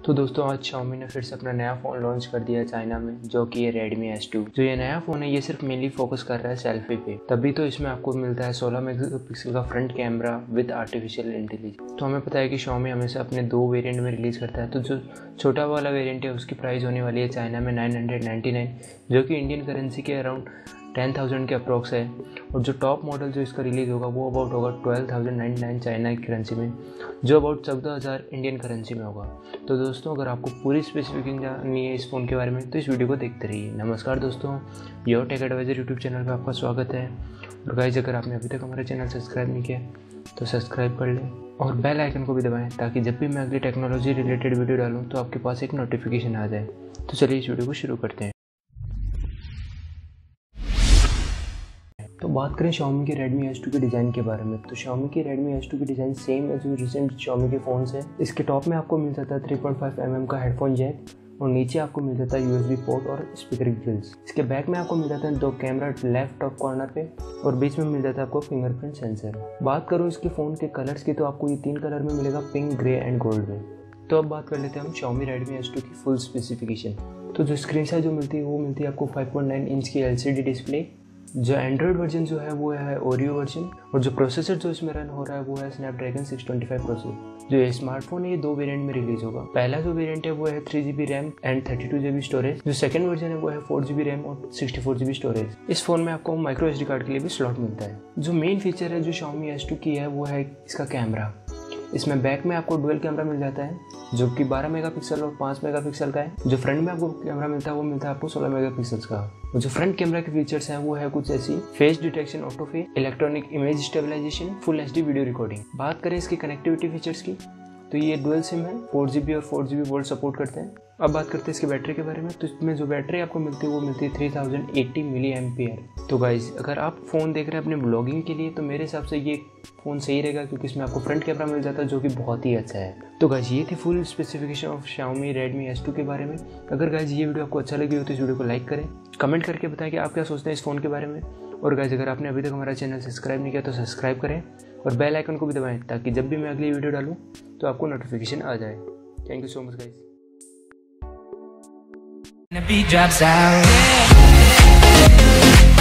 तो दोस्तों आज Xiaomi ने फिर से अपना नया फ़ोन लॉन्च कर दिया है चाइना में, जो कि है Redmi S2। जो ये नया फ़ोन है ये सिर्फ मेनली फोकस कर रहा है सेल्फी पे। तभी तो इसमें आपको मिलता है 16 मेगापिक्सल का front camera with artificial intelligence. तो हमें पता है कि Xiaomi हमेशा अपने 2 वेरिएंट में रिलीज़ करता है। तो जो छोटा वाला वेरिएंट है उसकी प्राइस होने वाली है चाइना में 999, जो कि इंडियन करेंसी के अराउंड 10,000 के अप्रॉक्स है। और जो टॉप मॉडल जो इसका रिलीज़ होगा वो अबाउट होगा 12,099 चाइना की करेंसी में, जो अबाउट 14,000 इंडियन करेंसी में होगा। तो दोस्तों अगर आपको पूरी स्पेसिफिकेशन जाननी है इस फ़ोन के बारे में तो इस वीडियो को देखते रहिए। नमस्कार दोस्तों, UrTechAdvisor यूट्यूब चैनल पर आपका स्वागत है। और गाइस अगर आपने अभी तक हमारा चैनल सब्सक्राइब नहीं किया तो सब्सक्राइब कर लें और बेल आइकन को भी दबाएं ताकि जब भी मैं अगली टेक्नोलॉजी रिलेटेड वीडियो डालूँ तो आपके पास एक नोटिफिकेशन आ जाए। तो चलिए इस वीडियो को शुरू करते हैं। तो बात करें Xiaomi के Redmi S2 के डिज़ाइन के बारे में, तो Xiaomi के Redmi S2 की डिज़ाइन सेम है जो रिसेंट Xiaomi के फ़ोन्स है। इसके टॉप में आपको मिल जाता है 3.5 mm का हेडफोन जैक और नीचे आपको मिल जाता है USB पोर्ट और स्पीकर ग्रिल्स। इसके बैक में आपको मिल जाता है 2 कैमरा लेफ्ट टॉप कॉर्नर पे और बीच में मिल जाता है आपको फिंगरप्रिंट सेंसर। बात करूँ इसके फ़ोन के कलर्स की तो आपको ये 3 कलर में मिलेगा, पिंक, ग्रे एंड गोल्ड में। तो अब बात कर लेते हैं हम Xiaomi Redmi S2 की फुल स्पेसिफिकेशन। तो जो स्क्रीन साइज जो मिलती है वो मिलती है आपको 5.9 इंच की LCD डिस्प्ले। जो एंड्रॉयड वर्जन जो है वो है ओरियो वर्जन और जो प्रोसेसर जो इसमें रन हो रहा है वो है स्नैपड्रैगन 625 प्रोसेसर। जो ये स्मार्टफोन है ये 2 वेरिएंट में रिलीज होगा। पहला जो वेरिएंट है वो है 3GB RAM and 32GB storage. जो सेकंड वर्जन है वो है 4GB रैम और 64GB स्टोरेज। इस फोन में आपको माइक्रो SD कार्ड के लिए भी स्लॉट मिलता है। जो मेन फीचर है जो Xiaomi S2 की है वो है इसका कैमरा। इसमें बैक में आपको डुअल कैमरा मिल जाता है जो कि 12 मेगापिक्सल और 5 मेगापिक्सल का है। जो फ्रंट में आपको कैमरा मिलता है वो मिलता है आपको 16 मेगापिक्सल का। और जो फ्रंट कैमरा के फीचर्स हैं वो है कुछ ऐसी: face detection, auto face, electronic image stabilisation, full HD video recording. बात करें इसकी कनेक्टिविटी फीचर्स की तो ये डुअल सिम है, 4GB और 4GB वोल्ट सपोर्ट करते हैं। अब बात करते हैं इसकी बैटरी के बारे में, तो इसमें जो बैटरी आपको मिलती है वो मिलती है 3080 मिली एम्पियर। तो गाइज अगर आप फ़ोन देख रहे हैं अपने ब्लॉगिंग के लिए तो मेरे हिसाब से ये फ़ोन सही रहेगा क्योंकि इसमें आपको फ्रंट कैमरा मिल जाता है जो कि बहुत ही अच्छा है। तो गाइज ये थी full specification of Xiaomi Redmi S2 के बारे में। अगर गाइज ये वीडियो आपको अच्छा लगी हो तो इस वीडियो को लाइक करें, कमेंट करके बताएं कि आप क्या सोचते हैं इस फ़ोन के बारे में। और गाइज अगर आपने अभी तक हमारा चैनल सब्सक्राइब नहीं किया तो सब्सक्राइब करें और बेल आइकन को भी दबाएं ताकि जब भी मैं अगली वीडियो डालूँ तो आपको नोटिफिकेशन आ जाए। Thank you so much guys. The beat drops out.